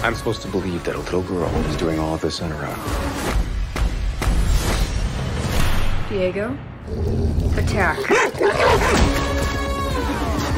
I'm supposed to believe that a little girl is doing all of this on her own. Diego, attack.